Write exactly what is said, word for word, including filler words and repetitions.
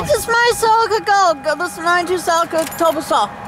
This is my Celica Go. This is ninety-two Celica Turbo Saw.